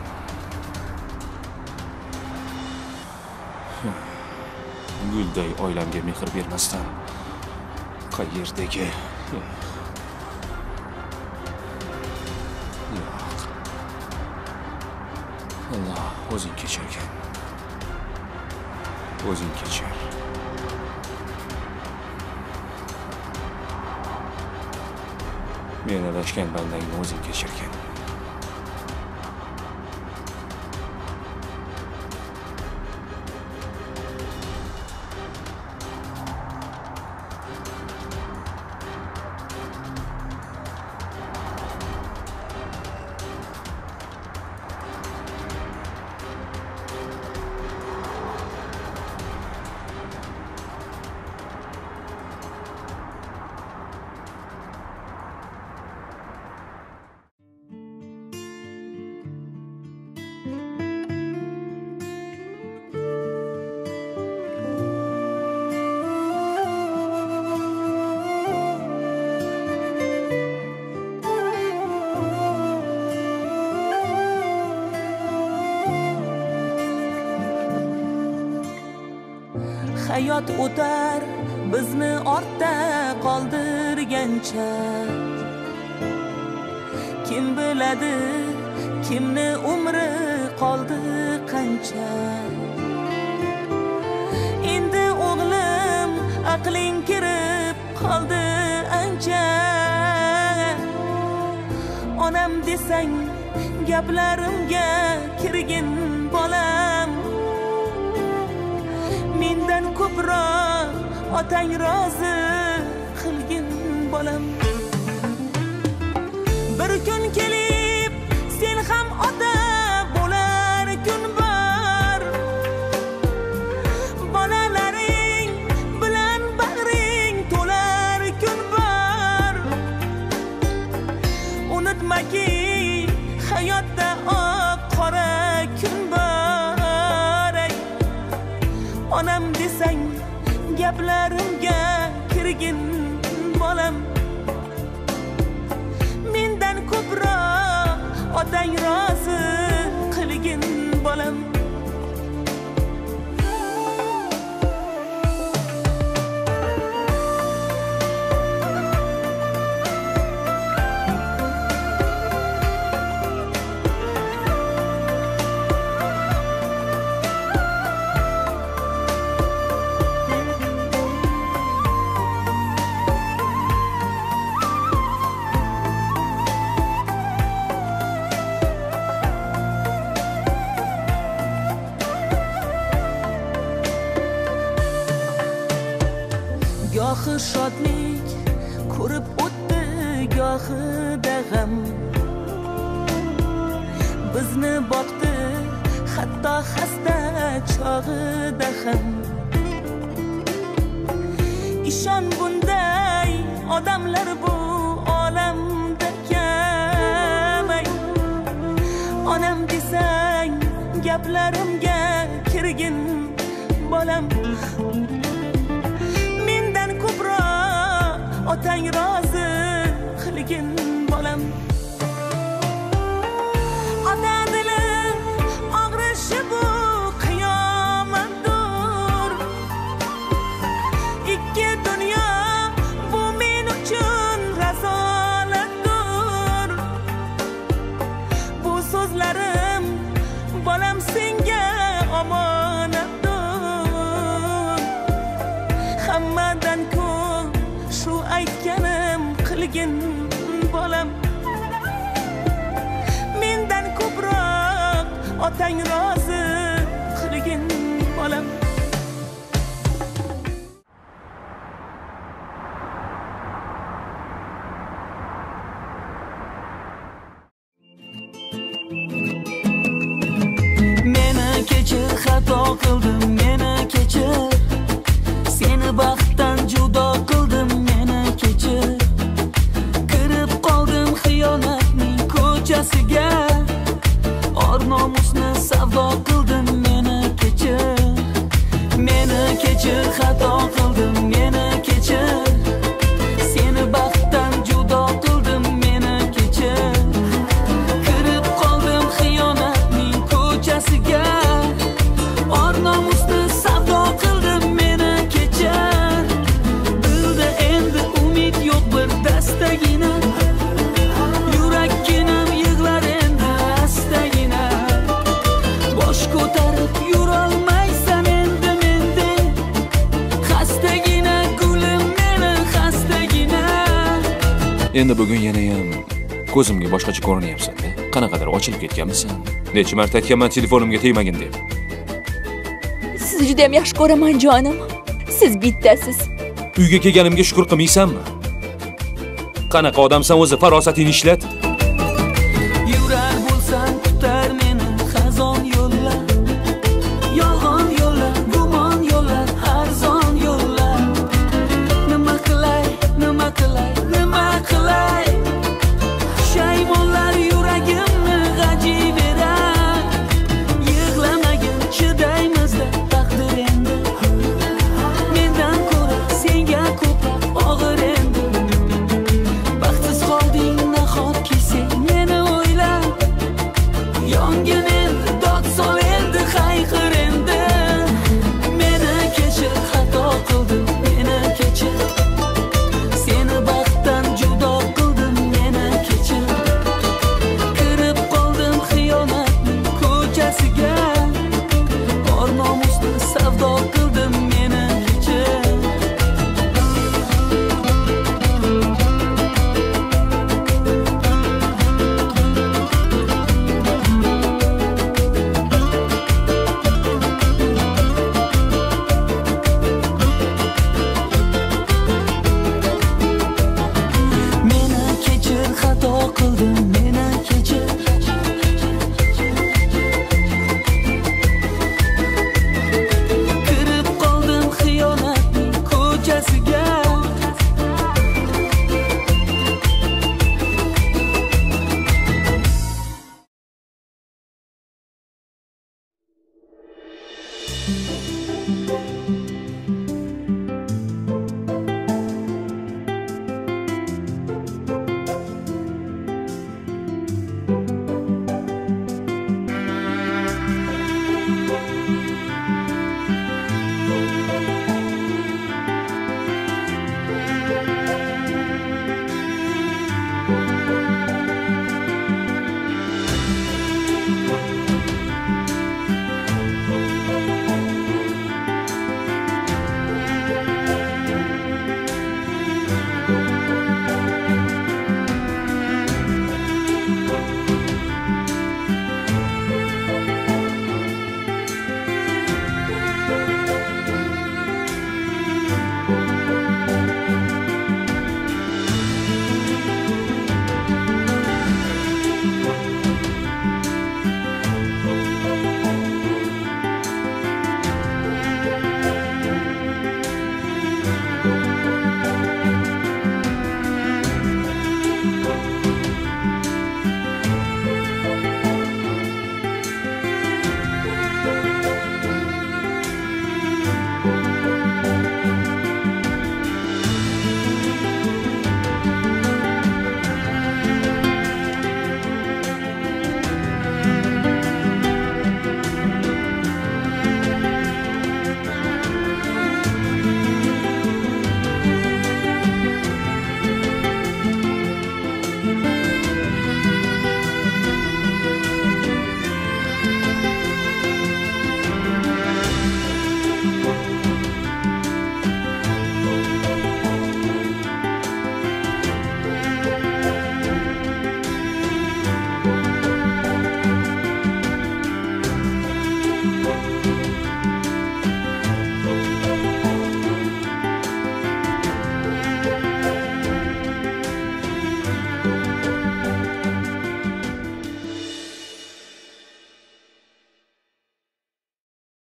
Gulday oilamga mehr bermasdan qayerdagi? Yo'q. Alloh o'zing kechirgin. O'zing kechir. Men adashgan bandangni o'zing kechirgin.
Hayot o'tar bizni ortda qoldirgancha. Kim biladi, kimni umri qoldi qancha. Endi o'g'lim aqling kirib qoldi ancha. Onam desang gaplarimga kirgin bolam. Mendan ko'proq otang rozi qilgin bolam. Bir kun kelib sen ham ota bo'lar kun bor. Bolalaring bilan bag'ring to'lar kun bor. Unutmaki hayotda oq qora kun bor. Onam desang gaplarimga kirgin bolam. Mendan ko'proq otang rozi qilgin bolam. Gohi shodlik ko'rib o'tdi, gohida g'am. Bizni boqdi hatto xasta chog'ida ham. Ishon bunday odamlar bu olamda kam. Onam desang gaplarimga kirgin bolam. Otang rozi qilgin bolam. Ota dilim og'rishi bu qiyomatdir. Ikki dunyo bu men uchun razolatdir. Bu so'zlarim bolam senga omonatdir. Hammadan shu aytganim qilgin bolam. Mendan ko'proq otang rozi qilgin bolam. Meni kechir, xato qildim, meni kechir. Seni baxtdan judo qildim, meni kechir. Kirib qoldim xiyonatning ko'chasiga. Or nomusni savdo qildim, meni kechir. Meni kechir, xato qildim, meni kechir. Seni baxtdan judo qildim, meni kechir. Kirib qoldim xiyonatning ko'chasiga. Or nomusni savdo qildim, meni kechir. Dilda endi umid yo'q bir dastagina. Yurakkinam yig'lar endi astagina. Bosh ko'tarib yurolmaysan endi mendek. Xastagina gulim meni xastagina.
Endi bugun yana ham ko'zimga boshqacha ko'rinyapsan-da. Qanaqadir ochilib ketganmisan? Necha marta aytganman telefonimga tegmagin deb.
Sizni juda ham yaxshi ko'raman jonim. Siz bittasiz.
Uyga kelganimga shukr qilmaysanmi? Qanaqa odamsan o'zi, farosatingni ishlat.
Yurar bo'lsang kutar meni xazon yo'llar. Yolg'on yo'llar, gumon yo'llar, arzon yo'llar. Nima qilay, nima qilay, nima qilay? Shaymonlar yuragimni g'ajiberar. Yig'lamagin, chidaymizda taqdir endi. Mendan ko'ra senga ko'proq og'ir endi. Baxtsiz qolding nahotki sen meni o'ylab. Yongin endi, dod sol endi, hayqir endi. Meni kechir, xato qildim, meni kechir. Seni baxtdan judo qildim, meni kechir. Kirib qoldim xiyonatning ko'chasiga. Or nomusni savdo qildim, meni kechir. Meni kechir, xato qildim, meni kechir. Kirib qoldim xiyonatning ko'chasiga.